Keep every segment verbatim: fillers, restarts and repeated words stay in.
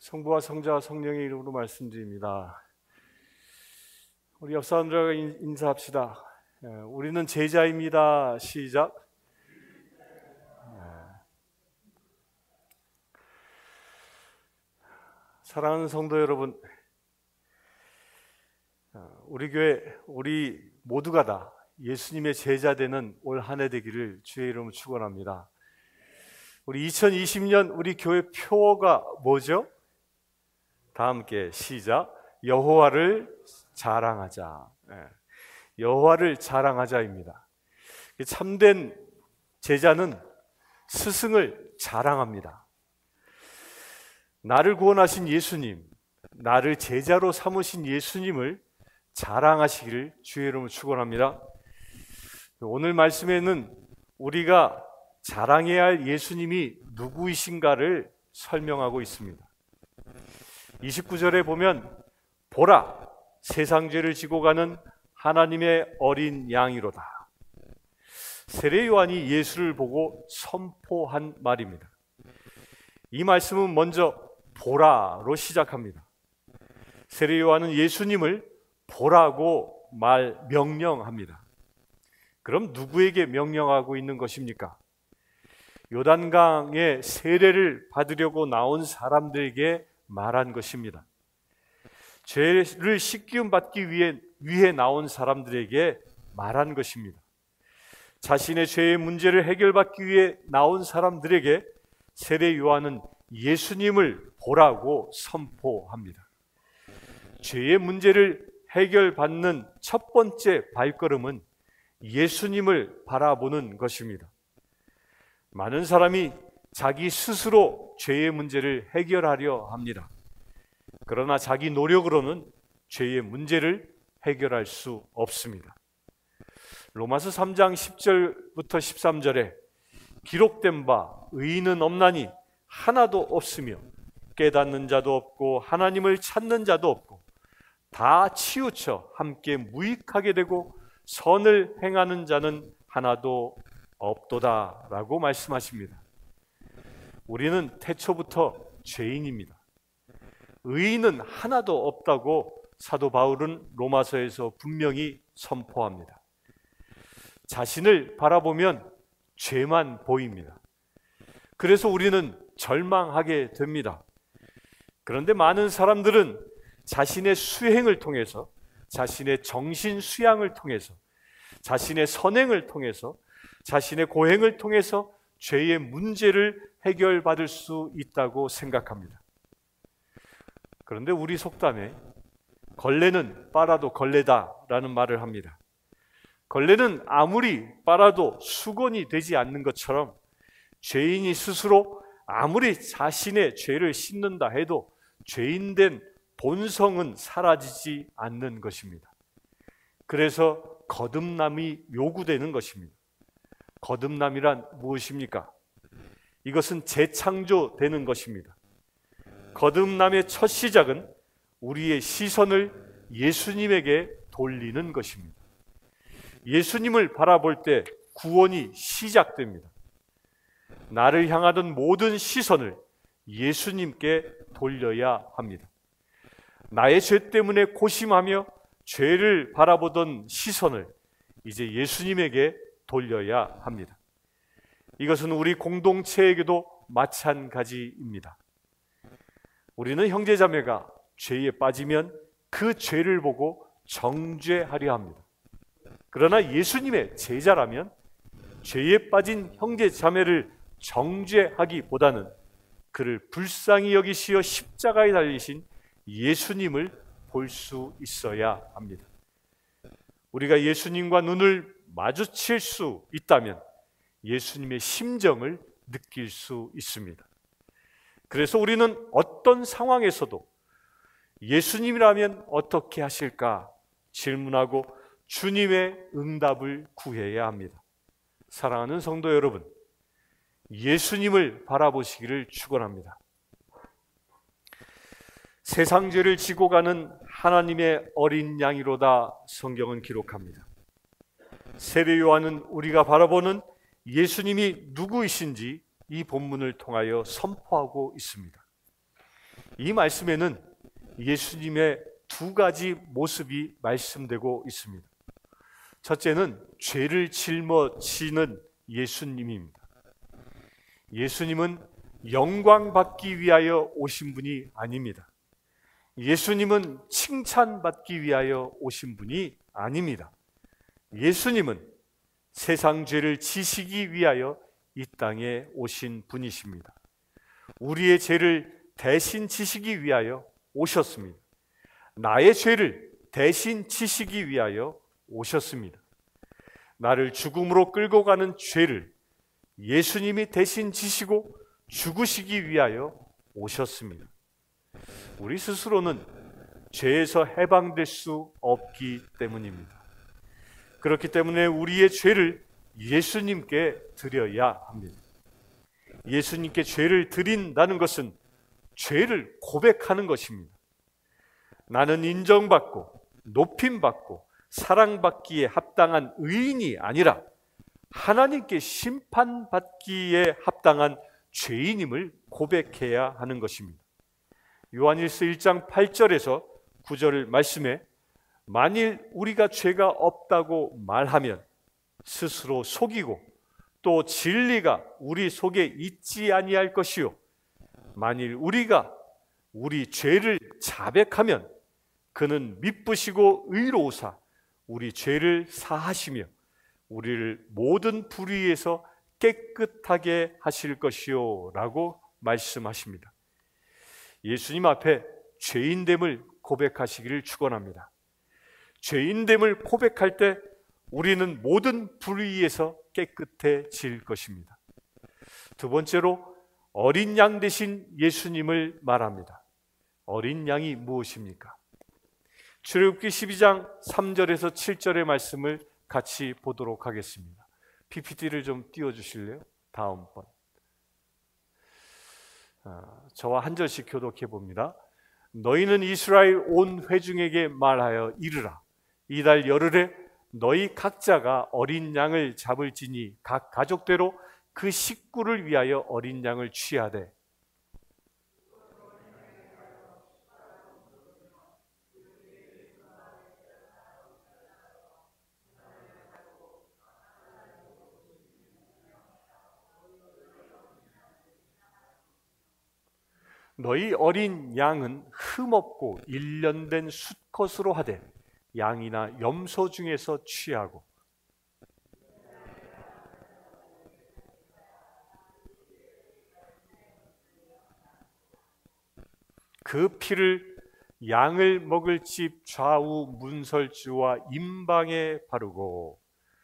성부와 성자와 성령의 이름으로 말씀드립니다. 우리 옆 사람들과 인사합시다. 우리는 제자입니다. 시작. 사랑하는 성도 여러분, 우리 교회 우리 모두가 다 예수님의 제자 되는 올 한 해 되기를 주의 이름으로 축원합니다. 우리 이천이십 년 우리 교회 표어가 뭐죠? 다 함께 시작. 여호와를 자랑하자. 여호와를 자랑하자입니다. 참된 제자는 스승을 자랑합니다. 나를 구원하신 예수님, 나를 제자로 삼으신 예수님을 자랑하시기를 주의 이름으로 축원합니다. 오늘 말씀에는 우리가 자랑해야 할 예수님이 누구이신가를 설명하고 있습니다. 이십구 절에 보면 보라, 세상 죄를 지고 가는 하나님의 어린 양이로다. 세례 요한이 예수를 보고 선포한 말입니다. 이 말씀은 먼저 보라로 시작합니다. 세례 요한은 예수님을 보라고 말 명령합니다. 그럼 누구에게 명령하고 있는 것입니까? 요단강의 세례를 받으려고 나온 사람들에게 말한 것입니다. 죄를 씻기움 받기 위해, 위해 나온 사람들에게 말한 것입니다. 자신의 죄의 문제를 해결받기 위해 나온 사람들에게 세례 요한은 예수님을 보라고 선포합니다. 죄의 문제를 해결받는 첫 번째 발걸음은 예수님을 바라보는 것입니다. 많은 사람이 자기 스스로 죄의 문제를 해결하려 합니다. 그러나 자기 노력으로는 죄의 문제를 해결할 수 없습니다. 로마서 삼 장 십 절부터 십삼 절에 기록된 바 의인은 없나니 하나도 없으며 깨닫는 자도 없고 하나님을 찾는 자도 없고 다 치우쳐 함께 무익하게 되고 선을 행하는 자는 하나도 없도다 라고 말씀하십니다. 우리는 태초부터 죄인입니다. 의인은 하나도 없다고 사도 바울은 로마서에서 분명히 선포합니다. 자신을 바라보면 죄만 보입니다. 그래서 우리는 절망하게 됩니다. 그런데 많은 사람들은 자신의 수행을 통해서, 자신의 정신 수양을 통해서, 자신의 선행을 통해서, 자신의 고행을 통해서 죄의 문제를 해결받을 수 있다고 생각합니다. 그런데 우리 속담에 걸레는 빨아도 걸레다라는 말을 합니다. 걸레는 아무리 빨아도 수건이 되지 않는 것처럼 죄인이 스스로 아무리 자신의 죄를 씻는다 해도 죄인된 본성은 사라지지 않는 것입니다. 그래서 거듭남이 요구되는 것입니다. 거듭남이란 무엇입니까? 이것은 재창조되는 것입니다. 거듭남의 첫 시작은 우리의 시선을 예수님에게 돌리는 것입니다. 예수님을 바라볼 때 구원이 시작됩니다. 나를 향하던 모든 시선을 예수님께 돌려야 합니다. 나의 죄 때문에 고심하며 죄를 바라보던 시선을 이제 예수님에게 돌려야 합니다. 이것은 우리 공동체에게도 마찬가지입니다. 우리는 형제자매가 죄에 빠지면 그 죄를 보고 정죄하려 합니다. 그러나 예수님의 제자라면 죄에 빠진 형제자매를 정죄하기보다는 그를 불쌍히 여기시어 십자가에 달리신 예수님을 볼 수 있어야 합니다. 우리가 예수님과 눈을 마주칠 수 있다면 예수님의 심정을 느낄 수 있습니다. 그래서 우리는 어떤 상황에서도 예수님이라면 어떻게 하실까 질문하고 주님의 응답을 구해야 합니다. 사랑하는 성도 여러분, 예수님을 바라보시기를 축원합니다. 세상 죄를 지고 가는 하나님의 어린 양이로다 성경은 기록합니다. 세례 요한은 우리가 바라보는 예수님이 누구이신지 이 본문을 통하여 선포하고 있습니다. 이 말씀에는 예수님의 두 가지 모습이 말씀되고 있습니다. 첫째는 죄를 짊어지는 예수님입니다. 예수님은 영광 받기 위하여 오신 분이 아닙니다. 예수님은 칭찬받기 위하여 오신 분이 아닙니다. 예수님은 세상 죄를 지시기 위하여 이 땅에 오신 분이십니다. 우리의 죄를 대신 지시기 위하여 오셨습니다. 나의 죄를 대신 지시기 위하여 오셨습니다. 나를 죽음으로 끌고 가는 죄를 예수님이 대신 지시고 죽으시기 위하여 오셨습니다. 우리 스스로는 죄에서 해방될 수 없기 때문입니다. 그렇기 때문에 우리의 죄를 예수님께 드려야 합니다. 예수님께 죄를 드린다는 것은 죄를 고백하는 것입니다. 나는 인정받고 높임받고 사랑받기에 합당한 의인이 아니라 하나님께 심판받기에 합당한 죄인임을 고백해야 하는 것입니다. 요한일서 일 장 팔 절에서 구 절 말씀에 만일 우리가 죄가 없다고 말하면 스스로 속이고 또 진리가 우리 속에 있지 아니할 것이요 만일 우리가 우리 죄를 자백하면 그는 미쁘시고 의로우사 우리 죄를 사하시며 우리를 모든 불의에서 깨끗하게 하실 것이요 라고 말씀하십니다. 예수님 앞에 죄인됨을 고백하시기를 축원합니다. 죄인됨을 고백할 때 우리는 모든 불의에서 깨끗해질 것입니다. 두 번째로 어린 양 대신 예수님을 말합니다. 어린 양이 무엇입니까? 출애굽기 십이 장 삼 절에서 칠 절의 말씀을 같이 보도록 하겠습니다. 피피티를 좀 띄워주실래요? 다음번. 아, 저와 한 절씩 교독해 봅니다. 너희는 이스라엘 온 회중에게 말하여 이르라. 이달 열흘에 너희 각자가 어린 양을 잡을지니 각 가족대로 그 식구를 위하여 어린 양을 취하되 너희 어린 양은 흠없고 일련된 수컷으로 하되 양이나 염소 중에서 취하고 그 피를 양을 먹을 집 좌우 문설주와 임방에 바르고.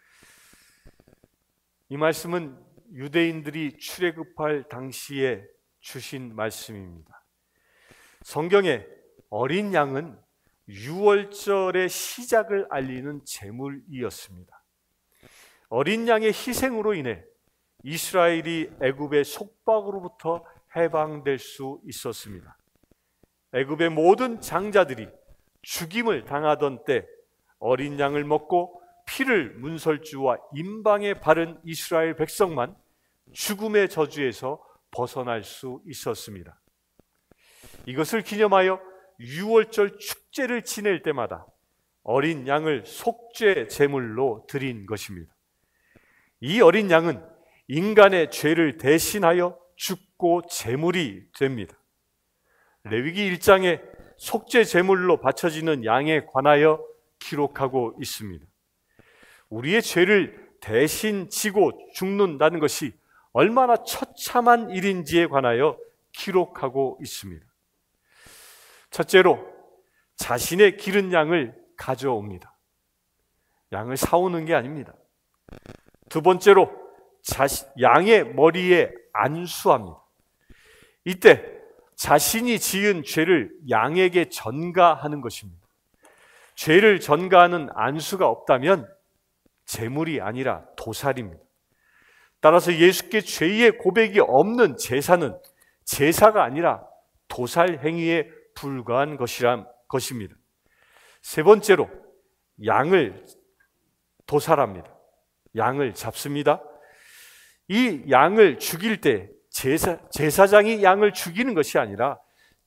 이 말씀은 유대인들이 출애굽할 당시에 주신 말씀입니다. 성경에 어린 양은 유월절의 시작을 알리는 제물이었습니다. 어린 양의 희생으로 인해 이스라엘이 애굽의 속박으로부터 해방될 수 있었습니다. 애굽의 모든 장자들이 죽임을 당하던 때 어린 양을 먹고 피를 문설주와 임방에 바른 이스라엘 백성만 죽음의 저주에서 벗어날 수 있었습니다. 이것을 기념하여 유월절 축제를 지낼 때마다 어린 양을 속죄 제물로 드린 것입니다. 이 어린 양은 인간의 죄를 대신하여 죽고 제물이 됩니다. 레위기 일 장에 속죄 제물로 바쳐지는 양에 관하여 기록하고 있습니다. 우리의 죄를 대신 지고 죽는다는 것이 얼마나 처참한 일인지에 관하여 기록하고 있습니다. 첫째로 자신의 기른 양을 가져옵니다. 양을 사오는 게 아닙니다. 두 번째로 자신, 양의 머리에 안수합니다. 이때 자신이 지은 죄를 양에게 전가하는 것입니다. 죄를 전가하는 안수가 없다면 제물이 아니라 도살입니다. 따라서 예수께 죄의 고백이 없는 제사는 제사가 아니라 도살 행위에 불과한 것이란 것입니다. 세 번째로 양을 도살합니다. 양을 잡습니다. 이 양을 죽일 때 제사, 제사장이 양을 죽이는 것이 아니라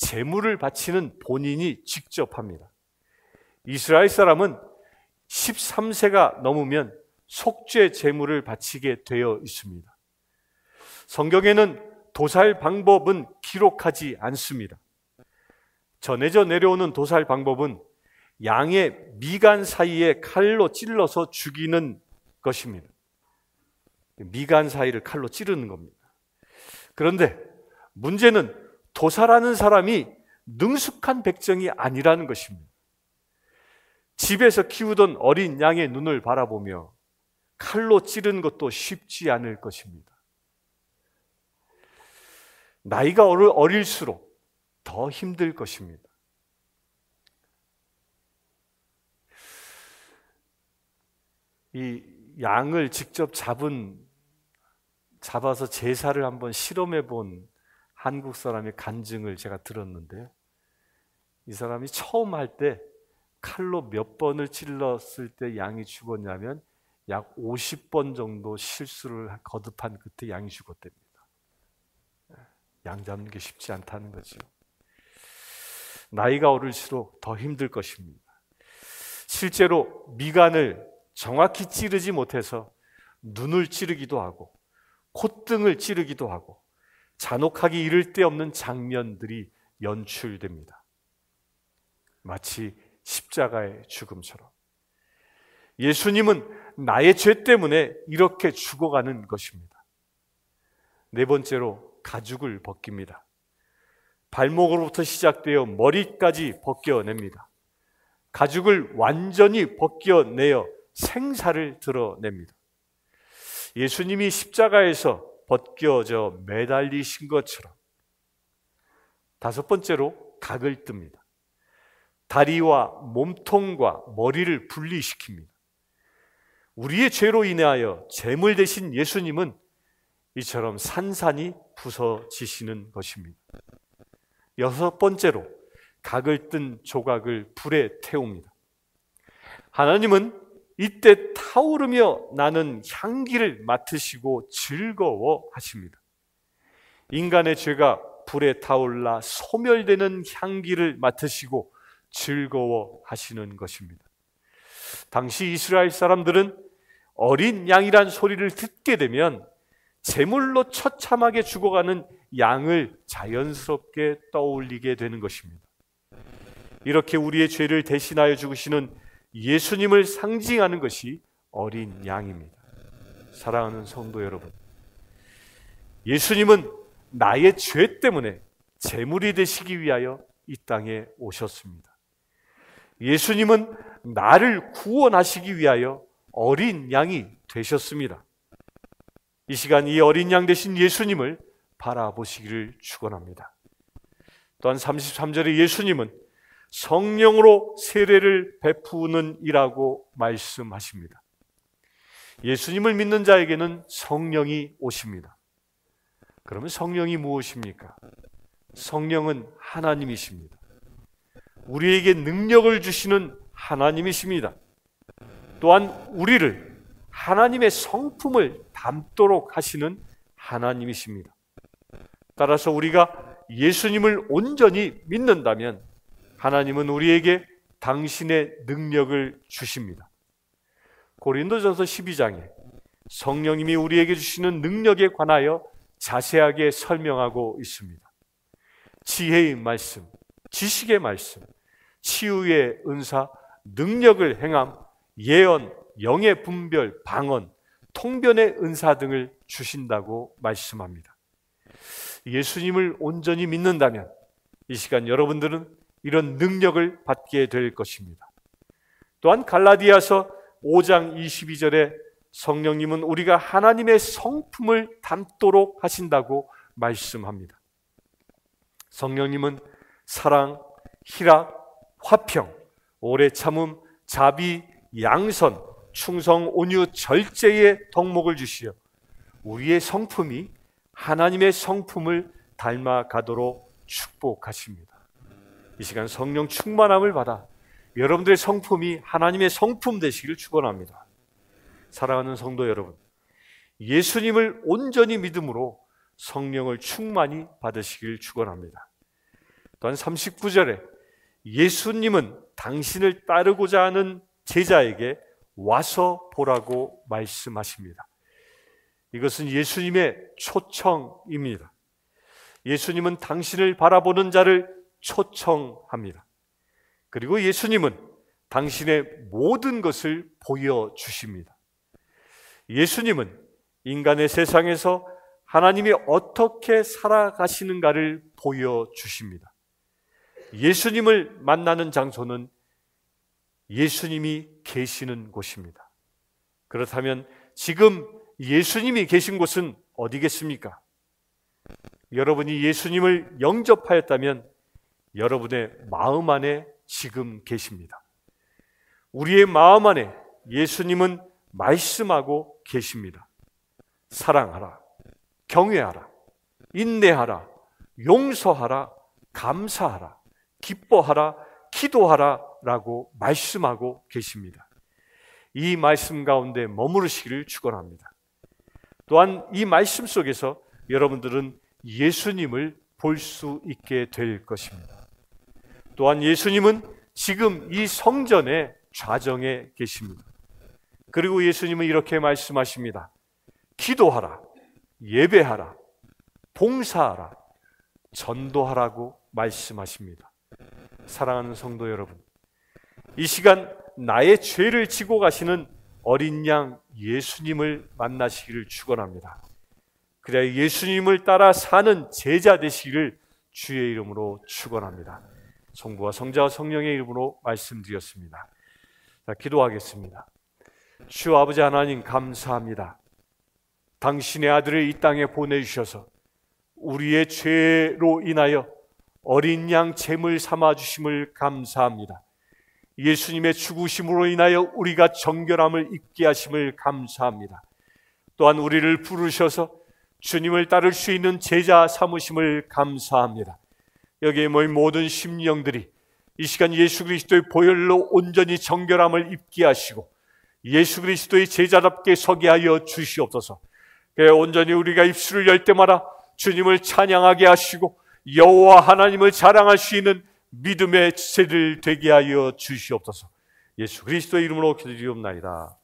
제물을 바치는 본인이 직접 합니다. 이스라엘 사람은 십삼 세가 넘으면 속죄 제물을 바치게 되어 있습니다. 성경에는 도살 방법은 기록하지 않습니다. 전해져 내려오는 도살 방법은 양의 미간 사이에 칼로 찔러서 죽이는 것입니다. 미간 사이를 칼로 찌르는 겁니다. 그런데 문제는 도살하는 사람이 능숙한 백성이 아니라는 것입니다. 집에서 키우던 어린 양의 눈을 바라보며 칼로 찌르는 것도 쉽지 않을 것입니다. 나이가 어릴수록 더 힘들 것입니다. 이 양을 직접 잡은, 잡아서 제사를 한번 실험해 본 한국 사람의 간증을 제가 들었는데요. 이 사람이 처음 할 때 칼로 몇 번을 찔렀을 때 양이 죽었냐면 약 오십 번 정도 실수를 거듭한 끝에 양이 죽었답니다. 양 잡는 게 쉽지 않다는 거죠. 나이가 어릴수록 더 힘들 것입니다. 실제로 미간을 정확히 찌르지 못해서 눈을 찌르기도 하고 콧등을 찌르기도 하고 잔혹하기 이를 데 없는 장면들이 연출됩니다. 마치 십자가의 죽음처럼. 예수님은 나의 죄 때문에 이렇게 죽어가는 것입니다. 네 번째로 가죽을 벗깁니다. 발목으로부터 시작되어 머리까지 벗겨냅니다. 가죽을 완전히 벗겨내어 생사를 드러냅니다. 예수님이 십자가에서 벗겨져 매달리신 것처럼. 다섯 번째로 각을 뜹니다. 다리와 몸통과 머리를 분리시킵니다. 우리의 죄로 인하여 제물 되신 예수님은 이처럼 산산이 부서지시는 것입니다. 여섯 번째로 각을 뜬 조각을 불에 태웁니다. 하나님은 이때 타오르며 나는 향기를 맡으시고 즐거워하십니다. 인간의 죄가 불에 타올라 소멸되는 향기를 맡으시고 즐거워하시는 것입니다. 당시 이스라엘 사람들은 어린 양이란 소리를 듣게 되면 제물로 처참하게 죽어가는 양을 자연스럽게 떠올리게 되는 것입니다. 이렇게 우리의 죄를 대신하여 죽으시는 예수님을 상징하는 것이 어린 양입니다. 사랑하는 성도 여러분, 예수님은 나의 죄 때문에 제물이 되시기 위하여 이 땅에 오셨습니다. 예수님은 나를 구원하시기 위하여 어린 양이 되셨습니다. 이 시간 이 어린 양 되신 예수님을 바라보시기를 축원합니다. 또한 삼십삼 절에 예수님은 성령으로 세례를 베푸는 이라고 말씀하십니다. 예수님을 믿는 자에게는 성령이 오십니다. 그러면 성령이 무엇입니까? 성령은 하나님이십니다. 우리에게 능력을 주시는 하나님이십니다. 또한 우리를 하나님의 성품을 담도록 하시는 하나님이십니다. 따라서 우리가 예수님을 온전히 믿는다면 하나님은 우리에게 당신의 능력을 주십니다. 고린도전서 십이 장에 성령님이 우리에게 주시는 능력에 관하여 자세하게 설명하고 있습니다. 지혜의 말씀, 지식의 말씀, 치유의 은사, 능력을 행함, 예언, 영의 분별, 방언, 통변의 은사 등을 주신다고 말씀합니다. 예수님을 온전히 믿는다면 이 시간 여러분들은 이런 능력을 받게 될 것입니다. 또한 갈라디아서 오 장 이십이 절에 성령님은 우리가 하나님의 성품을 담도록 하신다고 말씀합니다. 성령님은 사랑, 희락, 화평, 오래 참음, 자비, 양선, 충성, 온유, 절제의 덕목을 주시어 우리의 성품이 하나님의 성품을 닮아가도록 축복하십니다. 이 시간 성령 충만함을 받아 여러분들의 성품이 하나님의 성품 되시기를 축원합니다. 사랑하는 성도 여러분, 예수님을 온전히 믿음으로 성령을 충만히 받으시길 축원합니다. 또한 삼십구 절에 예수님은 당신을 따르고자 하는 제자에게 와서 보라고 말씀하십니다. 이것은 예수님의 초청입니다. 예수님은 당신을 바라보는 자를 초청합니다. 그리고 예수님은 당신의 모든 것을 보여주십니다. 예수님은 인간의 세상에서 하나님이 어떻게 살아가시는가를 보여주십니다. 예수님을 만나는 장소는 예수님이 계시는 곳입니다. 그렇다면 지금 예수님이 계신 곳은 어디겠습니까? 여러분이 예수님을 영접하였다면 여러분의 마음 안에 지금 계십니다. 우리의 마음 안에 예수님은 말씀하고 계십니다. 사랑하라, 경외하라, 인내하라, 용서하라, 감사하라, 기뻐하라, 기도하라 라고 말씀하고 계십니다. 이 말씀 가운데 머무르시기를 축원합니다. 또한 이 말씀 속에서 여러분들은 예수님을 볼 수 있게 될 것입니다. 또한 예수님은 지금 이 성전의 좌정에 계십니다. 그리고 예수님은 이렇게 말씀하십니다. 기도하라, 예배하라, 봉사하라, 전도하라고 말씀하십니다. 사랑하는 성도 여러분, 이 시간 나의 죄를 지고 가시는 어린 양 예수님을 만나시기를 축원합니다. 그래야 예수님을 따라 사는 제자 되시기를 주의 이름으로 축원합니다. 성부와 성자와 성령의 이름으로 말씀드렸습니다. 자, 기도하겠습니다. 주 아버지 하나님 감사합니다. 당신의 아들을 이 땅에 보내주셔서 우리의 죄로 인하여 어린 양 제물 삼아 주심을 감사합니다. 예수님의 죽으심으로 인하여 우리가 정결함을 입게 하심을 감사합니다. 또한 우리를 부르셔서 주님을 따를 수 있는 제자 삼으심을 감사합니다. 여기에 모인 모든 심령들이 이 시간 예수 그리스도의 보혈로 온전히 정결함을 입게 하시고 예수 그리스도의 제자답게 서게 하여 주시옵소서. 온전히 우리가 입술을 열 때마다 주님을 찬양하게 하시고 여호와 하나님을 자랑할 수 있는 믿음의 지체들 되게 하여 주시옵소서. 예수 그리스도의 이름으로 기도드리옵나이다.